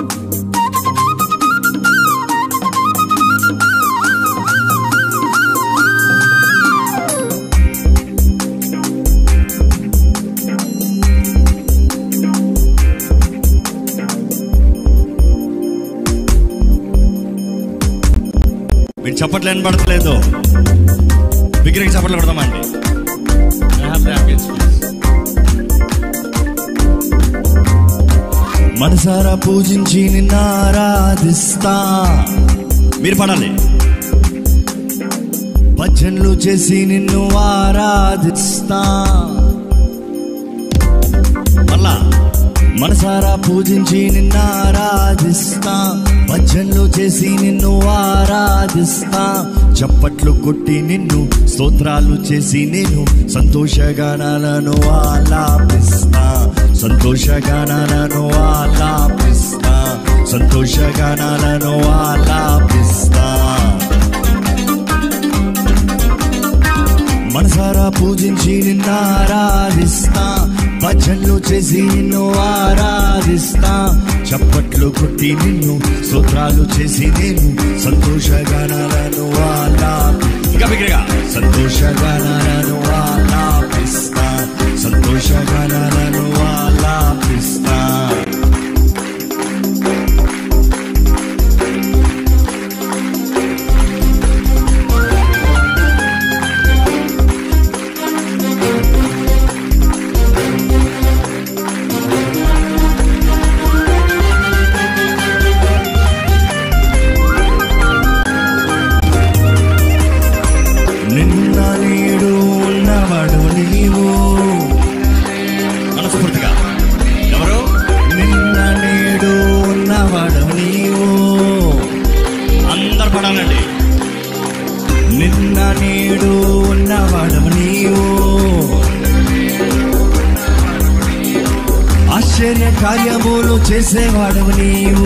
మీరు చప్పట్లు వినబడతలేదు, విగ్రహం చప్పట్లు కొడదామండి. మనసారా పూజించి నిన్ను ఆరాధిస్తా. మీరు పడాలి. భజనలు చేసి నిన్ను ఆరాధిస్తా. మళ్ళా మనసారా పూజించి నిన్ను ఆరాధిస్తా. భజనలు చేసి నిన్ను ఆరాధిస్తా. చప్పట్లు కొట్టి నిన్ను స్తోత్రాలు చేసి నేను సంతోషగానాలను ఆలాపిస్తా. సంతోషగానాలను ఆలాపిస్తా. సంతోషగానాలను ఆలాపిస్తా. మనసారా పూజించి నిన్ను ఆరాధిస్తా. భజనలు చేసి నిన్ను ఆరాధిస్తా. చప్పట్లు కొట్టి నిన్ను స్తోత్రాలు చేసి నేను సంతోషగానాలను ఆలాపిస్తా. సంతోషగానాలను ఆలాపిస్తా. సంతోషగానాలను ఆలాపిస్తా. నిన్న నేడు ఉన్నవాడు నీవు. మనస్ఫూర్తిగా ఎవరు? నిన్న నేడు ఉన్నవాడు నీవు. అందరు పడాలండి. నిన్న నేడు ఉన్నవాడు నీవు. ఆశ్చర్య కార్యములు చేసేవాడు నీవు.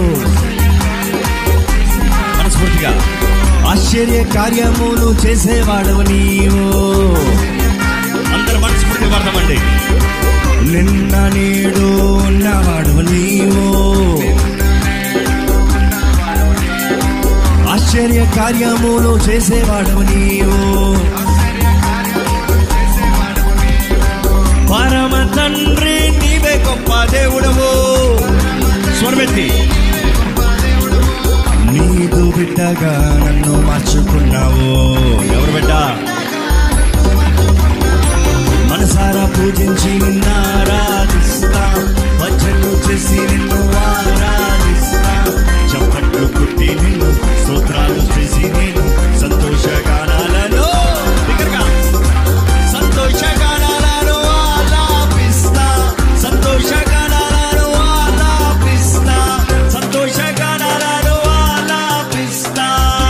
మనస్ఫూర్తిగా ఆశ్చర్య కార్యములు చేసేవాడవు నీవు. అందరు మనస్ఫూర్తి పడతామండి. నిన్న నేడు ఉన్నవాడవు నీవు. ఆశ్చర్య కార్యములు చేసేవాడవు నీవు. పరమ తండ్రి నీవే గొప్ప దేవుడవు. స్వరమెత్తి. నీదు బిడ్డగా నన్ను మార్చుకున్నావు. ఎవరు బిడ్డ? మనసారా పూజించి నిన్ను ఆరాధిస్తా. భజనలు చేసి నిన్ను ఆరాధిస్తా. చప్పట్లు కొట్టి నిన్ను స్తోత్రాలు చేసి నేను సంతోషగానాలను సంతోషగానాలను ఆలాపిస్తా. సంతోషగానాలను ఆలాపిస్తా. సంతోషగానాలను ఆలాపిస్తా.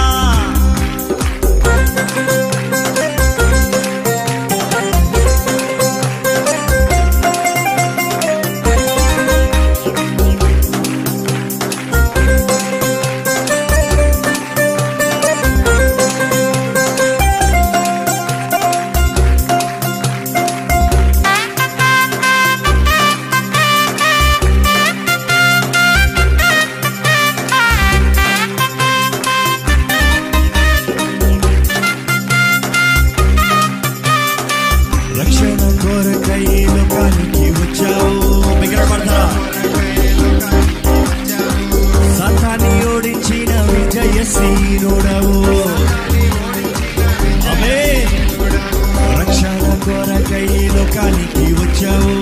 రక్షణ కొరకై లోకానికి వచ్చావు. సాతాన్ని ఓడించిన విజయశీలుడవు. ఆమేన్. రక్షణ కొరకై లోకానికి వచ్చావు.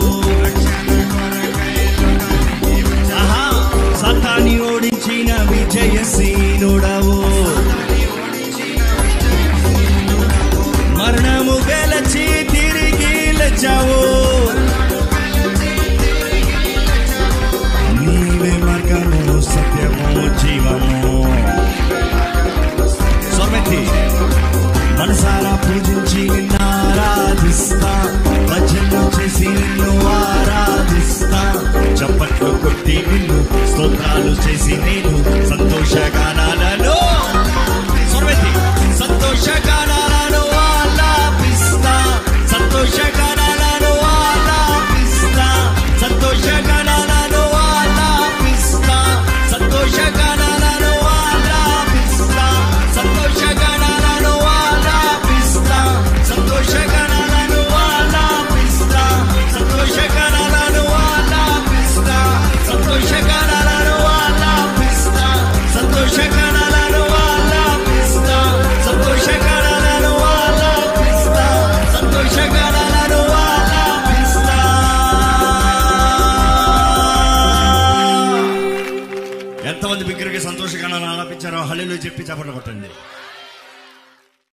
సాతాన్ని ఓడించిన విజయశీలుడవు. మరణము గెలచి తిరిగి లేచావు. నీవే మార్గము సత్యము జీవము. స్వర్మెత్తి. మనసారా పూజించి నిన్ను ఆరాధిస్తా. భజనలు చేసి నిన్ను ఆరాధిస్తా. చప్పట్లు కొట్టి నిన్ను స్తోత్రాలు చేసి నేను సంతోషగానాలను స్వర్మెత్తి. సంతోషగానాలను ఆలాపిస్తా. సంతోషగానాలను ఆలాపిస్తా. సంతోషగానాలను ఆలాపిస్తా. వచ్చారో హల్లెలూయా చెప్పి చప్పట్లు కొట్టండి.